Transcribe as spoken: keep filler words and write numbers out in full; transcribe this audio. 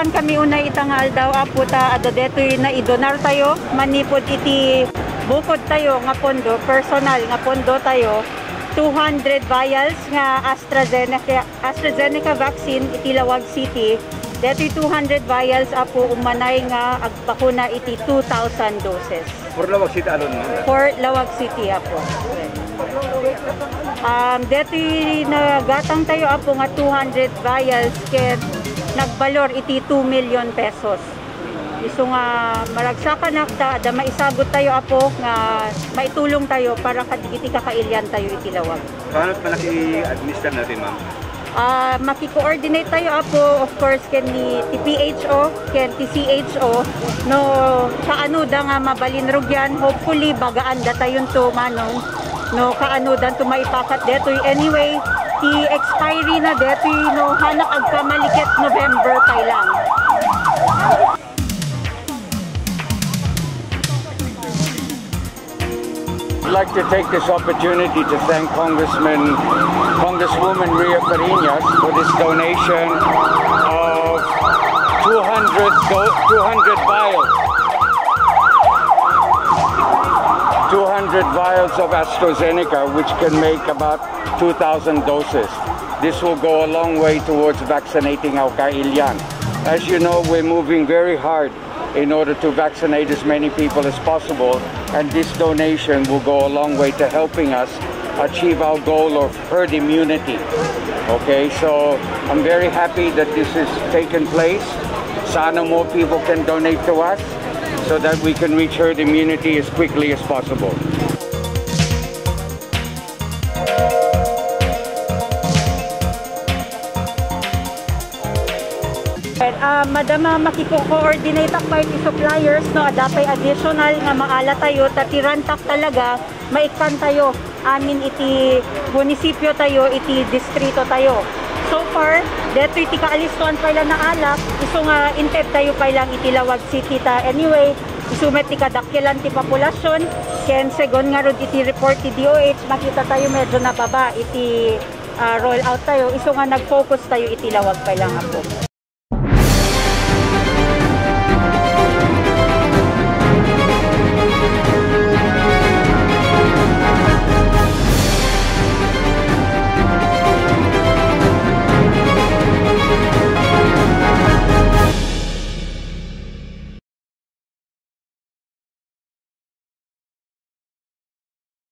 kan kami unay itangal daw aputa ada detoy na idonar tayo manipod iti bukod tayo nga pondo personal nga pondo tayo two hundred vials nga AstraZeneca AstraZeneca vaccine iti Lawag City. Detoy two hundred vials apo umanay nga agbakuna iti two thousand doses. For Lawag City alon? For Lawag City apo. Um, detoy nagatang tayo apo nga two hundred vials ket nagbalor iti two million pesos. Iso nga maragsakan nakta da maisagot tayo apo nga maitulong tayo para kaditi kakailyan tayo iti Lawag. Paano pa naki-administer natin, ma'am? Uh, maki-coordinate tayo apo of course ken ni T P H O ken T C H O no kaano da nga mabalinrugyan hopefully bagaan da tayon to manong no kaano dan to maipakat detoy anyway ti expiry na detoy no hanak agkamaliket November pa lang. I'd like to take this opportunity to thank Congressman, Congresswoman Ria Fariñas for this donation of two hundred, two hundred vials. two hundred vials of AstraZeneca, which can make about two thousand doses. This will go a long way towards vaccinating our kailyan. As you know, we're moving very hard in order to vaccinate as many people as possible, and this donation will go a long way to helping us achieve our goal of herd immunity. Okay, so I'm very happy that this is taken place. Sana more people can donate to us so that we can reach herd immunity as quickly as possible. Uh, madama makiko-coordinate ak party suppliers no adapay additional nga maala tayo tatirantak talaga maikkan tayo amin iti munisipyo tayo iti distrito tayo. So far deto iti kaalistuan pa lang na alak iso nga intep tayo pa lang iti Lawag City ta anyway isumet ti kadakkelan ti populasyon ken segon nga rod iti report ti D O H makita tayo medyo nababa iti uh, roll out tayo iso nga nag-focus tayo iti Lawag pa lang ako.